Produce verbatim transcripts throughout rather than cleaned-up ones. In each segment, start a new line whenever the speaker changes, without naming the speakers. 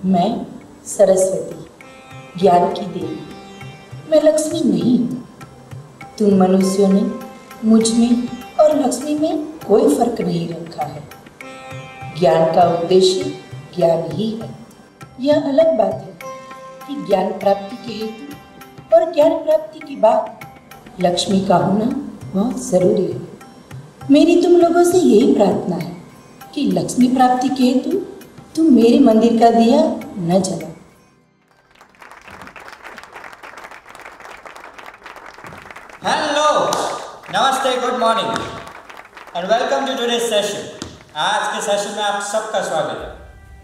मैं सरस्वती, ज्ञान की देवी। मैं लक्ष्मी नहीं हूँ। तुम मनुष्यों ने मुझ में और लक्ष्मी में कोई फर्क नहीं रखा है। ज्ञान का उद्देश्य ज्ञान ही है। यह अलग बात है कि ज्ञान प्राप्ति के हेतु और ज्ञान प्राप्ति के बाद लक्ष्मी का होना बहुत जरूरी है। मेरी तुम लोगों से यही प्रार्थना है कि लक्ष्मी प्राप्ति के हेतु तुम मेरे मंदिर का दिया न जलाओ।
Hello, namaste, good morning and welcome to today's session. आज के सेशन में आप सबका स्वागत है।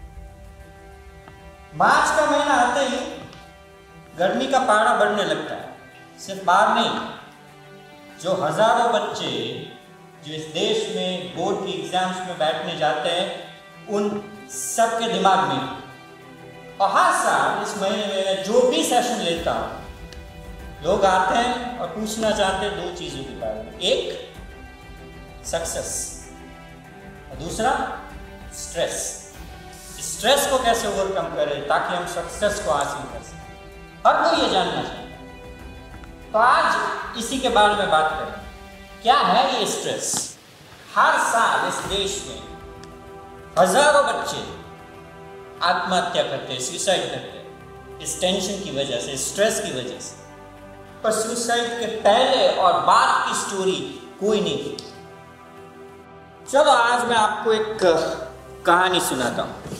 मार्च का महीना आते ही गर्मी का पारा बढ़ने लगता है। सिर्फ बाहर नहीं, जो हजारों बच्चे जो इस देश में बोर्ड की एग्जाम्स में बैठने जाते हैं, उन सबके दिमाग में, और हर साल इस महीने में जो भी सेशन लेता हूँ, लोग आते हैं और पूछना चाहते हैं दो चीज़ों के बारे में। एक सक्सेस और दूसरा स्ट्रेस। स्ट्रेस को कैसे ओवरकम करें ताकि हम सक्सेस को हासिल कर सकें, हर कोई ये जानना चाहिए। तो आज इसी के बारे में बात करें। क्या है ये स्ट्रेस? हर साल इस देश में हजारों बच्चे आत्महत्या करते हैं, सुसाइड करते हैं, इस टेंशन की वजह से, स्ट्रेस की वजह से। पर सुसाइड के पहले और बाद की स्टोरी कोई नहीं थी। चलो आज मैं आपको एक कहानी सुनाता हूं।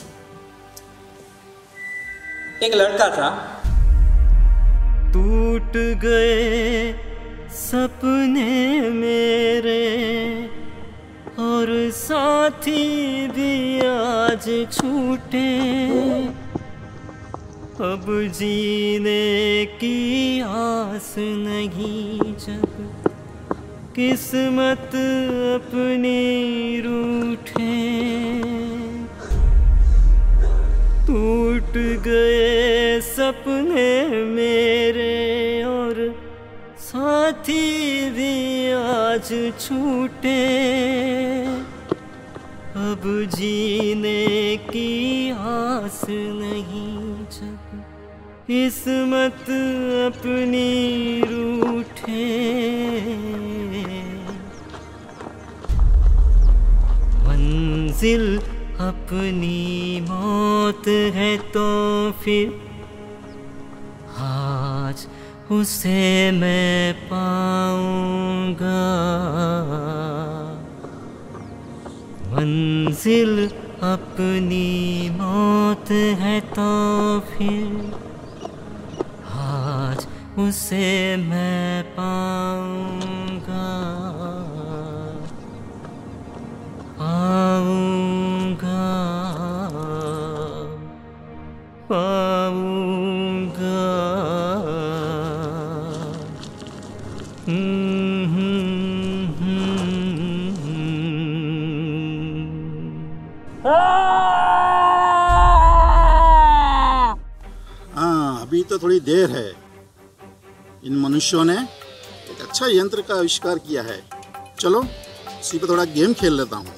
एक लड़का था।
टूट गए सपने मेरे और साथी भी आज छूटे, अब जीने की आस नहीं जब किस्मत अपनी रूठे। टूट गए सपने मेरे और साथी भी आज छूटे, अब जीने की आस नहीं जब किस्मत अपनी रूठे। मंजिल अपनी मौत है तो फिर आज उसे मैं पाऊंगा। मंजिल अपनी मौत है तो फिर आज उसे मैं पाऊंगा, पाऊंगा, पाऊंगा।
हाँ, अभी तो थोड़ी देर है। इन मनुष्यों ने एक अच्छा यंत्र का आविष्कार किया है। चलो इसी पे थोड़ा गेम खेल लेता हूँ।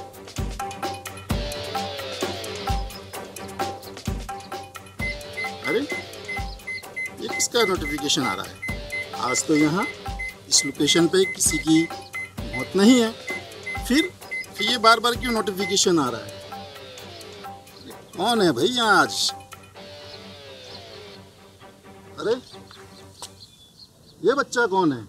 अरे ये किसका नोटिफिकेशन आ रहा है? आज तो यहाँ इस लोकेशन पे किसी की मौत नहीं है, फिर फिर ये बार बार क्यों नोटिफिकेशन आ रहा है? कौन है भाई आज? अरे ये बच्चा कौन है?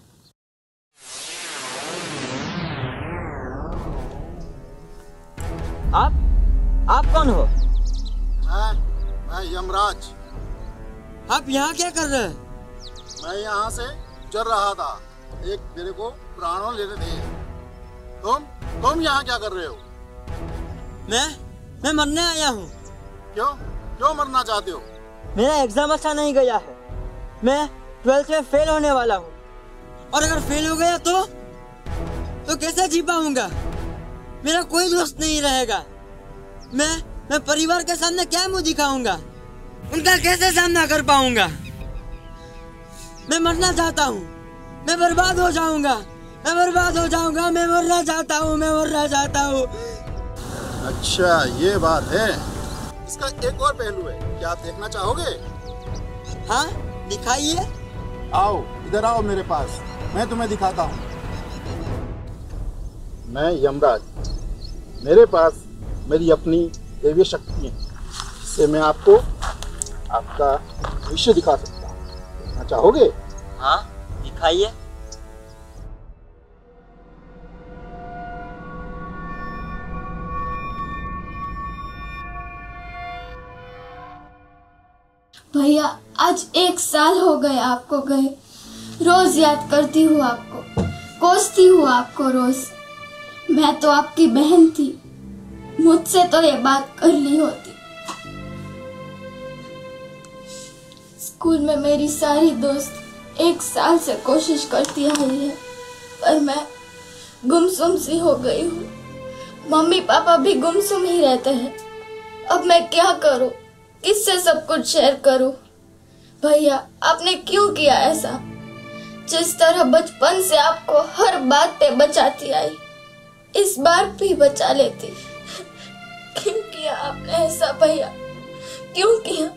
आप आप कौन हो?
मैं मैं यमराज।
आप यहाँ क्या कर रहे हैं?
मैं यहाँ से गुजर रहा था, एक मेरे को प्राणों लेने थे। तुम तुम यहाँ क्या कर रहे हो?
मैं मैं मरने आया हूँ।
क्यों क्यों मरना चाहते हो?
मेरा एग्जाम अच्छा नहीं गया है। मैं ट्वेल्थ में फेल होने वाला हूँ, और अगर फेल हो गया तो तो कैसे जी पाऊंगा? मेरा कोई दोस्त नहीं रहेगा। मैं मैं परिवार के सामने क्या मुंह दिखाऊंगा? उनका कैसे सामना कर पाऊंगा? मैं मरना चाहता हूँ। मैं बर्बाद हो जाऊंगा। मैं बर्बाद हो जाऊंगा। मैं मरना चाहता हूँ। मैं मरना चाहता हूँ।
अच्छा ये बात है। इसका एक और पहलू है, क्या आप देखना चाहोगे?
हाँ, दिखाइए।
आओ, इधर आओ मेरे पास, मैं तुम्हें दिखाता हूँ। मैं यमराज, मेरे पास मेरी अपनी दैवीय शक्ति है, जिससे मैं आपको आपका भविष्य दिखा सकता हूँ। देखना चाहोगे?
हाँ, दिखाइए।
भैया, आज एक साल हो गए आपको गए। रोज याद करती हूँ आपको, कोसती हूँ आपको रोज। मैं तो आपकी बहन थी, मुझसे तो ये बात कर ली होती। स्कूल में मेरी सारी दोस्त एक साल से कोशिश करती आई है, पर मैं गुमसुम सी हो गई हूँ। मम्मी पापा भी गुमसुम ही रहते हैं। अब मैं क्या करूँ, किससे सब कुछ शेयर करूं? भैया, आपने क्यों किया ऐसा? जिस तरह बचपन से आपको हर बात पे बचाती आई, इस बार भी बचा लेती। क्यों किया आपने ऐसा भैया? क्यों किया?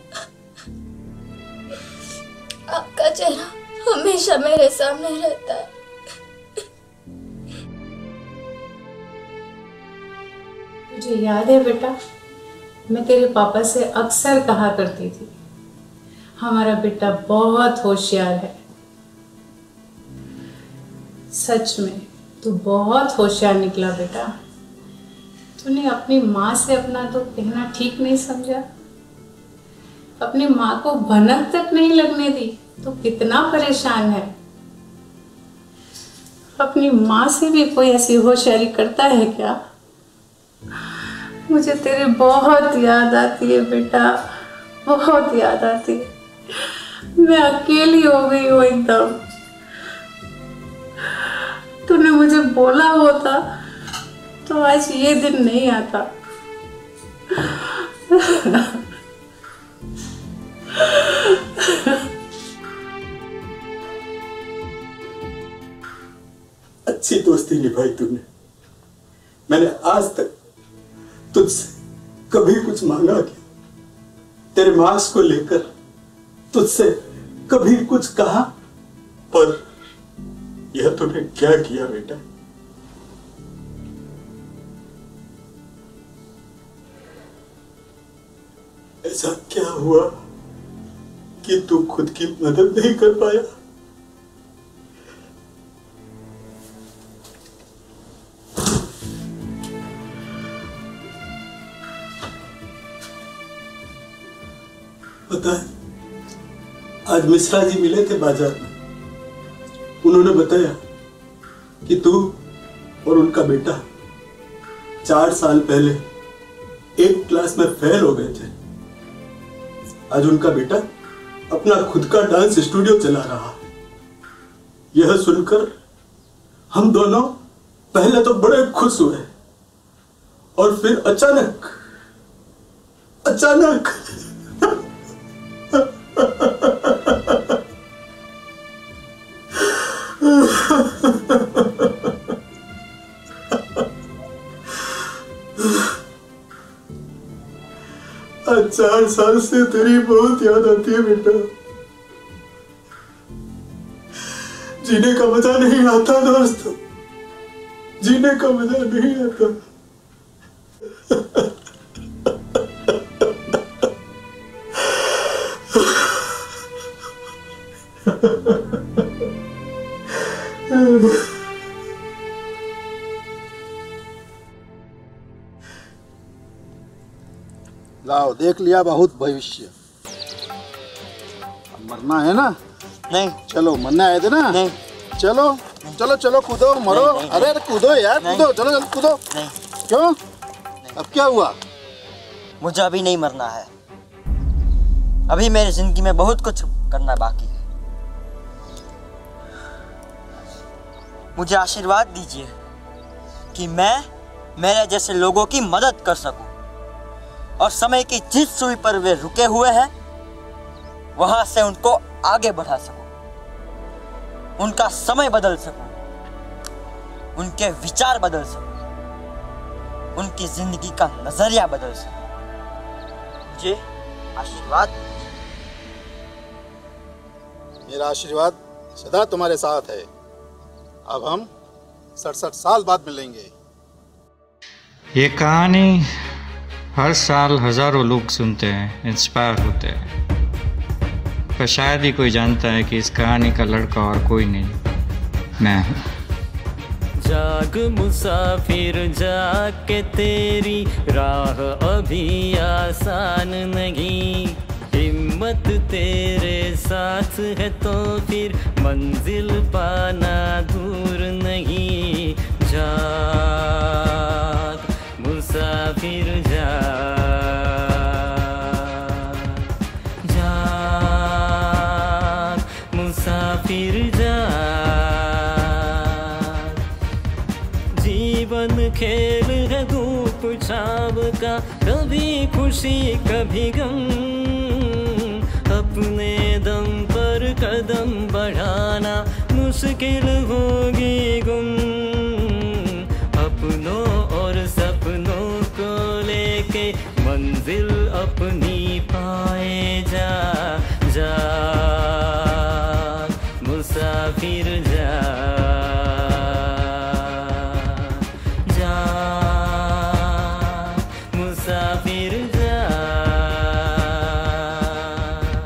आपका चेहरा हमेशा मेरे सामने रहता है।
मुझे याद है बेटा, मैं तेरे पापा से अक्सर कहा करती थी, हमारा बेटा बहुत होशियार है। सच में तू बहुत होशियार निकला बेटा। तूने अपनी माँ से अपना तो कहना ठीक नहीं समझा, अपनी माँ को भनक तक नहीं लगने दी। तो कितना परेशान है। अपनी माँ से भी कोई ऐसी होशियारी करता है क्या? मुझे तेरी बहुत याद आती है बेटा, बहुत याद आती है। मैं अकेली हो गई हूँ एकदम। तूने मुझे बोला होता तो आज ये दिन नहीं आता।
अच्छी दोस्ती निभाई तूने। मैंने आज तक तुझसे कभी कुछ मांगा क्या? तेरे मार्क्स को लेकर तुझसे कभी कुछ कहा? पर यह तूने क्या किया बेटा? ऐसा क्या हुआ कि तू खुद की मदद नहीं कर पाया? पता है, आज मिश्रा जी मिले थे बाजार में। उन्होंने बताया कि तू और उनका बेटा चार साल पहले एक क्लास में फेल हो गए थे। आज उनका बेटा अपना खुद का डांस स्टूडियो चला रहा है। यह सुनकर हम दोनों पहले तो बड़े खुश हुए, और फिर अचानक अचानक आज चार साल से तेरी बहुत याद आती है बेटा। जीने का मजा नहीं आता दोस्त, जीने का मजा नहीं आता।
लाओ, देख लिया बहुत भविष्य। मरना है ना?
नहीं।
चलो, मरना आए थे ना?
नहीं।
चलो चलो चलो, कूदो, मरो।
नहीं, नहीं,
अरे अरे कूदो यार, कूदो, चलो चलो कूदो।
नहीं।
क्यों? अब क्या हुआ?
मुझे अभी नहीं मरना है। अभी मेरी जिंदगी में बहुत कुछ करना बाकी है। मुझे आशीर्वाद दीजिए कि मैं मेरे जैसे लोगों की मदद कर सकूं, और समय की जिस सुई पर वे रुके हुए हैं वहां से उनको आगे बढ़ा सकूं, उनका समय बदल सकूं, उनके विचार बदल सकूं, उनकी जिंदगी का नजरिया बदल सकूं। मुझे आशीर्वाद।
मेरा आशीर्वाद सदा तुम्हारे साथ है। अब हम सड़सठ साल बाद मिलेंगे।
ये कहानी हर साल हजारों लोग सुनते हैं, इंस्पायर होते हैं, पर शायद ही कोई जानता है कि इस कहानी का लड़का और कोई नहीं, मैं हूँ।
जाग मुसाफिर जाग के तेरी राह अभी आसान नहीं, हिम्मत तेरे साथ है तो फिर मंजिल पाना दूर नहीं। जाग मुसाफिर जाग, जाग मुसाफिर जाग। जीवन खेल है धूप छाव का, कभी खुशी कभी गम, अपने दम पर कदम बढ़ाना मुश्किल होगी गुम। अपनों और सपनों को लेके मंजिल अपनी पाए जा। जाग मुसाफिर जाग, जाग मुसाफिर जाग,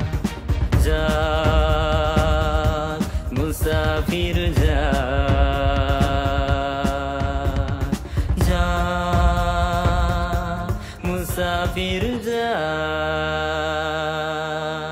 जाग मुसाफिर जाग, जाग मुसाफिर जाग।